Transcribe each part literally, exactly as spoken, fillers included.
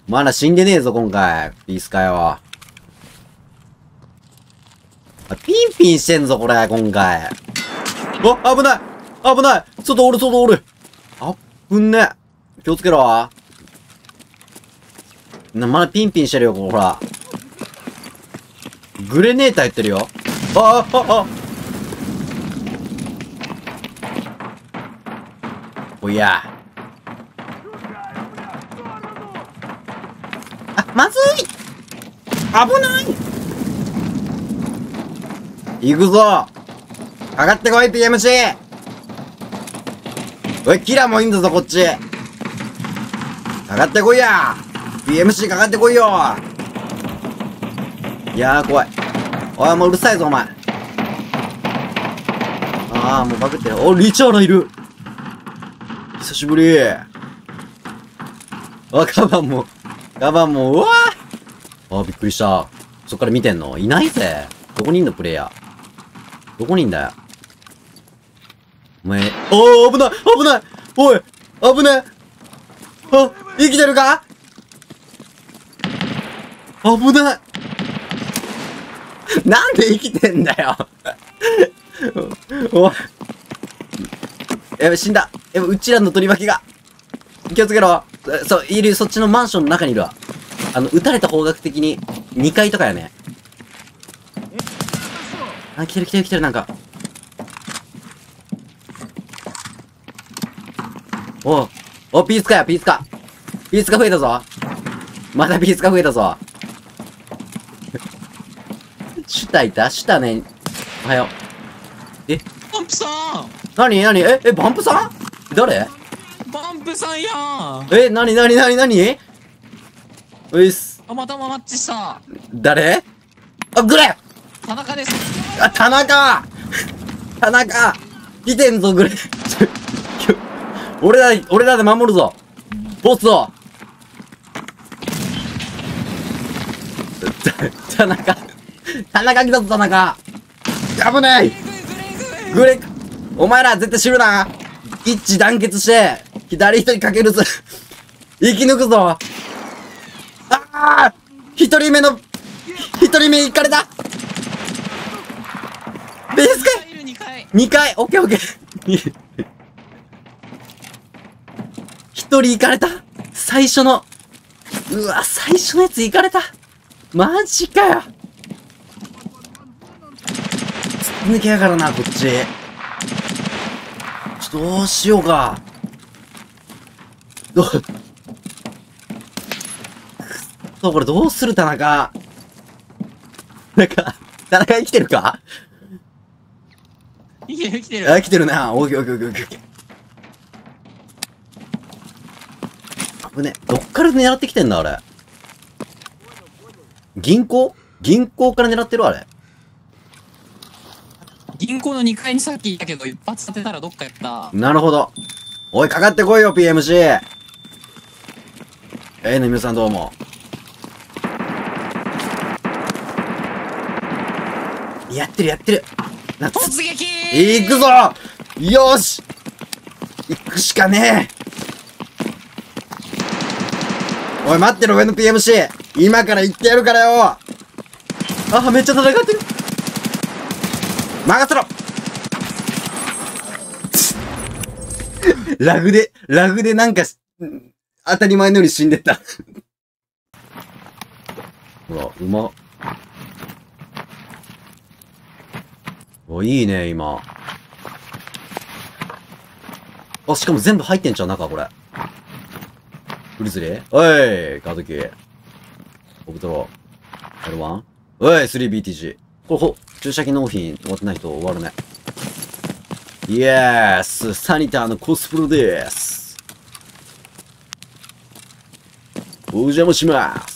まだ死んでねえぞ、今回。ピースかよ。あ、ピンピンしてんぞ、これ、今回。お、危ない危ない外おる、外おるあっぶんね。気をつけろ。な、まだピンピンしてるよ、ほら。グレネーター言ってるよ。ああ、ああ。おや。あ、まずい危ない行くぞかかってこい、ピーエムシー! おい、キラーもいいんだぞ、こっちかかってこいや ピーエムシー かかってこいよいやー、怖い。おい、もううるさいぞ、お前。あー、もうバグってる。お、リチャーラいる久しぶりあ、カバンも、カバンも、うわーあー、びっくりした。そっから見てんのいないぜ。どこにいんの、プレイヤー。どこにいんだよ。お前、おー、危ない危ないおい危ねえあ、生きてるか危ないなんで生きてんだよおい。やべ、死んだ。やべ、うちらの取り巻きが。気をつけろ。そう、いる、そっちのマンションの中にいるわ。あの、撃たれた方角的ににかいとかやね。あ、来てる来てる来てる、なんか。おお、ピースかよ、ピースか。ピースが増えたぞ。またピースが増えたぞ。シュタいたシュタね。おはよう。えバンプさんなになにえ、え、バンプさん誰バンプさんやんえ、なになになになにういっす。 たまたまマッチした。 誰あ、グレ田中です。 あ、田中田中来てんぞ、グレ俺ら、俺らで守るぞボスを田中田中来たぞ、田中危ないグレお前ら絶対知るな一致団結して、左一人かけるぞ生き抜くぞああ一人目の、一人目行かれたベースかにかいにかいオッケーオッケー一人行かれた最初の、うわ、最初のやつ行かれたマジかよ抜けやからな、こっち。ちょっとどうしようか。どう、くっそ、これどうする、田中。なんか、田中生きてるかいける来てる。 あ、来てるな。オッケーオッケーオッケーオッケー。危ね。どっから狙ってきてんだ、あれ。銀行銀行から狙ってるあれ。 銀行のにかいにさっきいたけど、一発当てたらどっかやった。 なるほど。おい、かかってこいよ、ピーエムシー。ええね、皆さんどうも。やってるやってる。な突撃行くぞよし行くしかねえおい、待ってろ、上の ピーエムシー。今から行ってやるからよあ、めっちゃ戦ってる任せろラグで、ラグでなんか、当たり前のように死んでった。ほら、うま。お、いいね、今。あ、しかも全部入ってんじゃん、中、これ。グリズリーおい、カードキー。オブトロ。エルワン おい、スリービーティージー。これ、ほ、注射器納品終わってない人終わるね。イエースサニターのコスプロです。お邪魔します。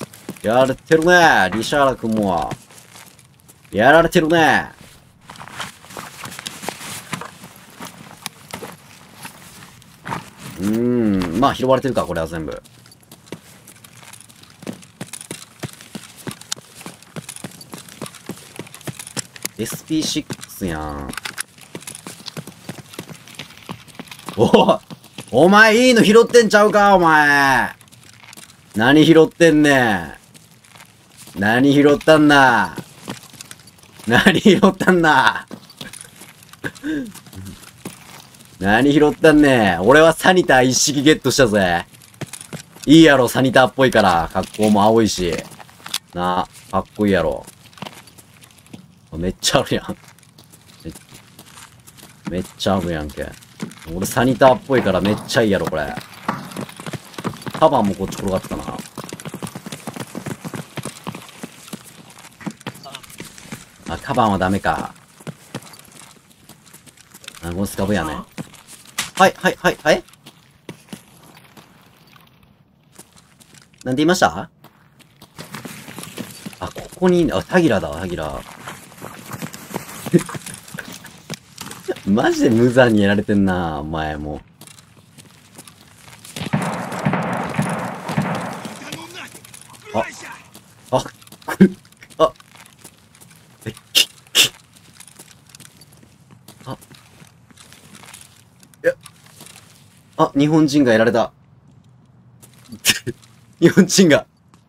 やられてるね、リシャーラ君も。やられてるね。うーん、まあ拾われてるか、これは全部。エスピーシックス やん。おおお前いいの拾ってんちゃうか、お前。 何拾ってんねん。何拾ったんだ。何拾ったんだ。何拾ったんねん。俺はサニター一式ゲットしたぜ。いいやろ、サニターっぽいから。格好も青いし。なあ、かっこいいやろ。めっちゃあるやん。め, めっちゃあるやんけ。俺サニターっぽいからめっちゃいいやろ、これ。カバンもこっち転がってたな。あ、カバンはダメか。あ、このスカブやね。はい、はい、はい、はい。なんて言いました？あ、ここに、あ、タギラだ、タギラ。マジで無残にやられてんな、お前も。あ、あ、あ、え、き、き、あ、いや、あ、日本人がやられた。日本人が。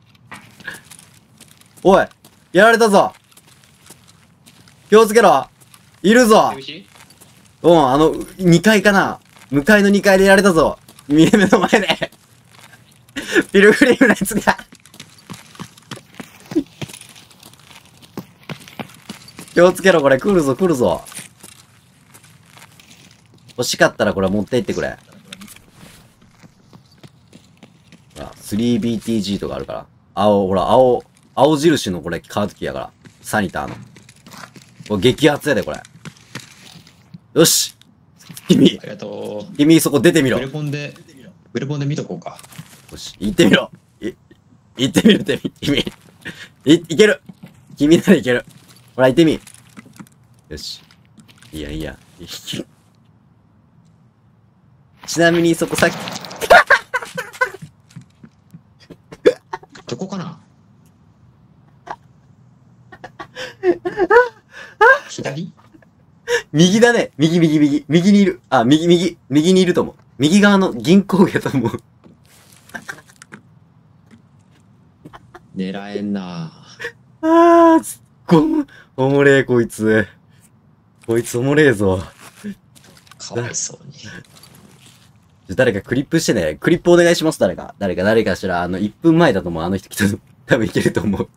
おい、やられたぞ。気をつけろ。いるぞ。うん、あの、にかいかな。向かいのにかいでやられたぞ。目の前で。ピルグリムのやつが。気をつけろ、これ。来るぞ、来るぞ。欲しかったらこれ持って行ってくれ。ほら、スリービーティージー とかあるから。青、ほら、青、青印のこれカードキーやから。サニターの。これ激アツやで、これ。よし君ありがとう。 君そこ出てみろ。 ウェルポンで、ウェルポンで見とこうか。 よし、行ってみろ。い、行ってみるって、君。い、いける。君ならいける。ほら、行ってみ。よし。いいや、いいや。いいちなみにそこさっき、 どこかな左右だね。右、右、右。右にいる。あ、右、右。右にいると思う。右側の銀行やと思う。 狙えんなあー、すっごい、おもれえ、こいつ。こいつおもれえぞ。 かわいそうに。 誰かクリップしてね。クリップお願いします、誰か。誰か、誰かしら。あの、いっぷんまえだと思う。あの人来たの。多分いけると思う。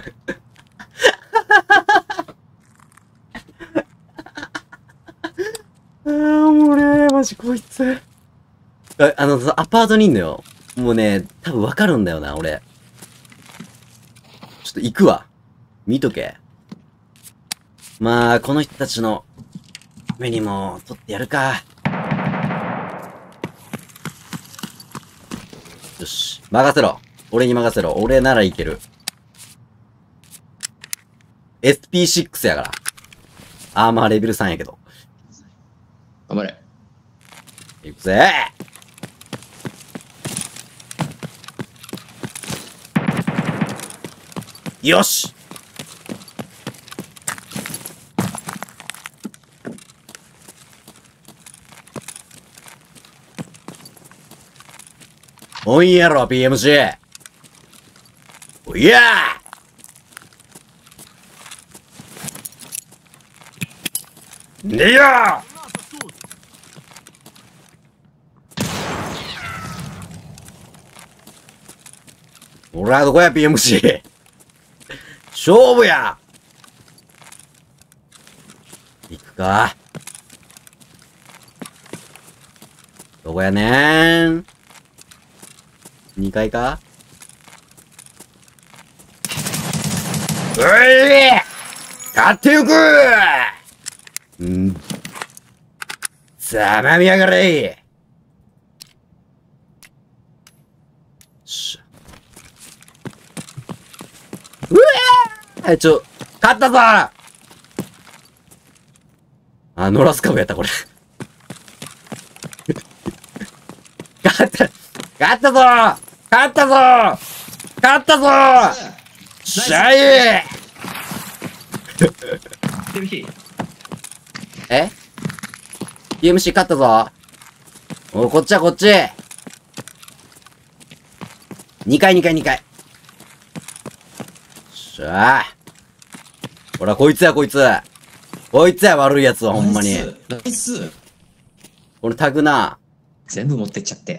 あー、おもれえ、マジこいつ。あ、あのさ、アパートにいんのよ。もうね、多分わかるんだよな、俺。ちょっと行くわ。見とけ。まあ、この人たちの目にも取ってやるか。よし。任せろ。俺に任せろ。俺ならいける。エスピーシックス やから。アーマーレベルさんやけど。 頑張れ。 いくぜ。よし。おいやろ、ピーエムシー。おいやーねや俺はどこや、ピーエムシー。勝負や行くか。どこやねーん。にかいか。うい勝ってゆくんざまみやがれしうわーちょ、勝ったぞあ、ノラスカブやった、これ。勝った、勝ったぞ勝ったぞ勝ったぞしゃいえ ?ピーエムシー 勝ったぞお、こっちはこっちにかいにかいにかい。よっしゃー。ほら、こいつや、こいつ。こいつや、悪いやつは、ほんまに。 ナイスナイス。 このタグな。 全部持ってっちゃって。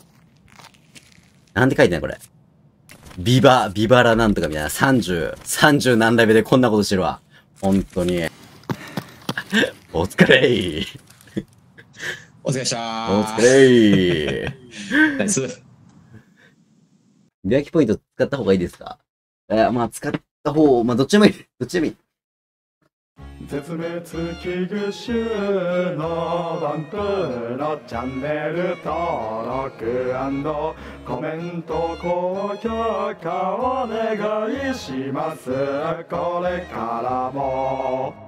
なんて書いてんのこれ。ビバ、ビバラなんとかみたいな。さんじゅう、さんじゅう何レベルでこんなことしてるわ。ほんとに。お疲れー。 お疲れっしたー。 お疲れー。 ナイス。 ビアキポイント使った方がいいですか？えー、まあ使った方、まあどっちでもいい。どっちでもいい。 絶滅危惧種のバンプのチャンネル登録&コメント高評価お願いします。これからも